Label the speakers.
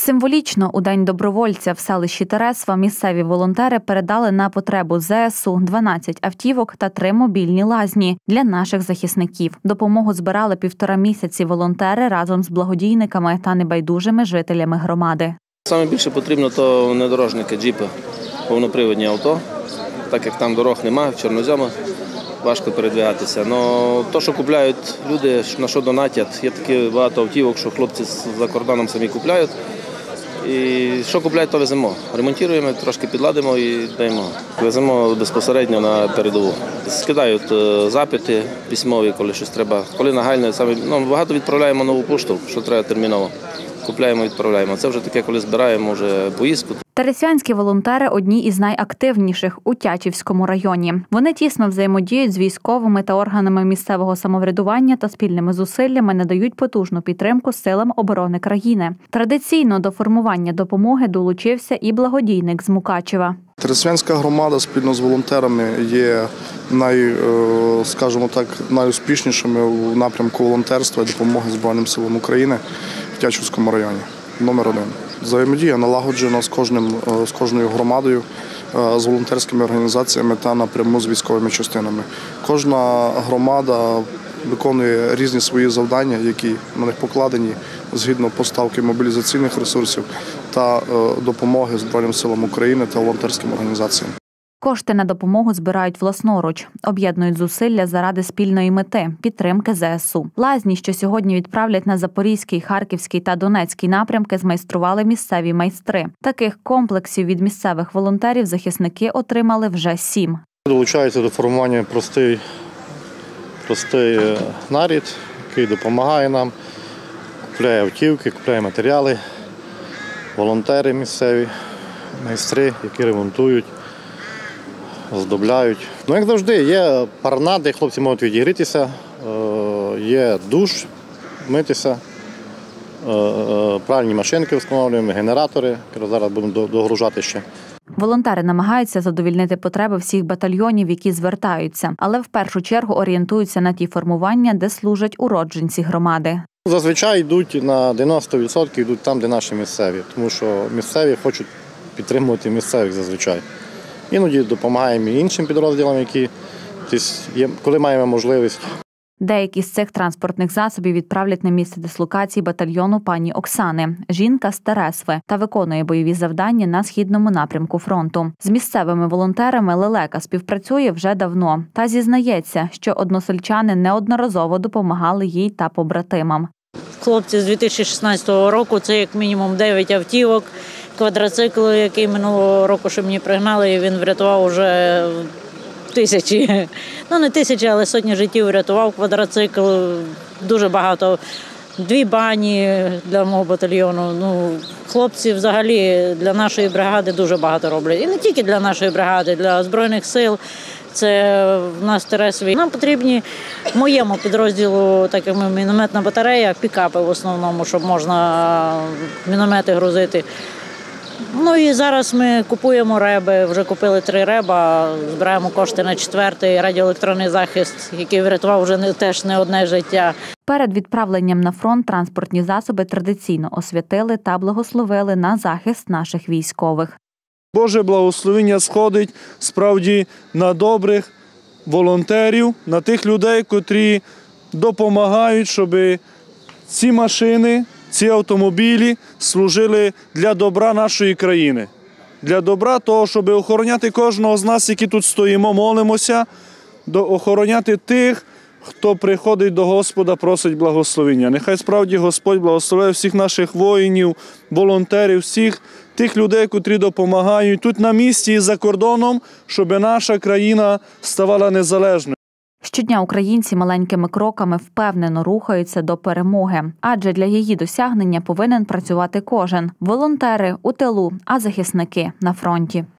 Speaker 1: Символічно у День добровольця в селищі Тересва місцеві волонтери передали на потребу ЗСУ 12 автівок та 3 мобільні лазні для наших захисників. Допомогу збирали 1,5 місяці волонтери разом з благодійниками та небайдужими жителями громади.
Speaker 2: Саме більше потрібно то внедорожники, джіпи, повноприводні авто, так як там дорог немає, в чорноземах, важко передвигатися. Але те, що купляють люди, на що донатять, є такі багато автівок, що хлопці за кордоном самі купляють. І що купляють, то веземо. Ремонтуємо, трошки підладимо і даємо. Веземо безпосередньо на передову. Скидають запити письмові, коли щось треба. Коли нагальне, багато відправляємо нову пошту, що треба терміново. Купляємо, відправляємо. Це вже таке, коли збираємо вже поїздку.
Speaker 1: Тересвянські волонтери – одні із найактивніших у Тячівському районі. Вони тісно взаємодіють з військовими та органами місцевого самоврядування та спільними зусиллями надають потужну підтримку силам оборони країни. Традиційно до формування допомоги долучився і благодійник з Мукачева.
Speaker 3: Тересвянська громада спільно з волонтерами є найуспішнішими у напрямку волонтерства і допомоги Збройним силам України в Тячівському районі. Номер 1. Взаємодія налагоджена з кожною громадою, з волонтерськими організаціями та напряму з військовими частинами. Кожна громада виконує різні свої завдання, які на них покладені згідно поставки мобілізаційних ресурсів та допомоги Збройним силам України та волонтерським організаціям.
Speaker 1: Кошти на допомогу збирають власноруч, об'єднують зусилля заради спільної мети – підтримки ЗСУ. Лазні, що сьогодні відправлять на Запорізький, Харківський та Донецький напрямки, змайстрували місцеві майстри. Таких комплексів від місцевих волонтерів захисники отримали вже 7.
Speaker 4: Долучається до формування простий наряд, який допомагає нам, купляє автівки, купляє матеріали, волонтери місцеві, майстри, які ремонтують, оздобляють. Як завжди, є парна, де хлопці можуть відігрітися, є душ, митися, пральні машинки встановлюємо, генератори, які зараз будемо догружати ще.
Speaker 1: Волонтери намагаються задовільнити потреби всіх батальйонів, які звертаються, але в першу чергу орієнтуються на ті формування, де служать уродженці громади.
Speaker 4: Зазвичай йдуть на 90% йдуть там, де наші місцеві, тому що місцеві хочуть підтримувати місцевих зазвичай. Іноді допомагаємо і іншим підрозділам, які коли маємо можливість.
Speaker 1: Деякі з цих транспортних засобів відправлять на місце дислокації батальйону пані Оксани. Жінка з Тересви та виконує бойові завдання на східному напрямку фронту. З місцевими волонтерами Лелека співпрацює вже давно. Та зізнається, що односельчани неодноразово допомагали їй та побратимам.
Speaker 5: Хлопці з 2016 року – це як мінімум 9 автівок. Квадроцикл, який минулого року ще мені пригнали, і він врятував вже тисячі. Не тисячі, але сотні життів врятував квадроцикл. Дуже багато. 2 бані для мого батальйону. Хлопці взагалі для нашої бригади дуже багато роблять. І не тільки для нашої бригади, для Збройних сил. Це в нас в Тересві. Нам потрібні моєму підрозділу, так як ми мінометна батарея, пікапи в основному, щоб можна міномети грузити. І зараз ми купуємо реби, вже купили 3 реба, збираємо кошти на 4-й радіоелектронний захист, який врятував вже теж не одне життя.
Speaker 1: Перед відправленням на фронт транспортні засоби традиційно освятили та благословили на захист наших військових.
Speaker 6: Боже благословення сходить справді на добрих волонтерів, на тих людей, котрі допомагають, щоб ці машини, ці автомобілі служили для добра нашої країни. Для добра того, щоб охороняти кожного з нас, які тут стоїмо, молимося, охороняти тих, хто приходить до Господа, просить благословення. Нехай справді Господь благословить всіх наших воїнів, волонтерів, всіх тих людей, котрі допомагають тут на місці і за кордоном, щоб наша країна ставала незалежною.
Speaker 1: Щодня українці маленькими кроками впевнено рухаються до перемоги, адже для її досягнення повинен працювати кожен – волонтери у тилу, а захисники на фронті.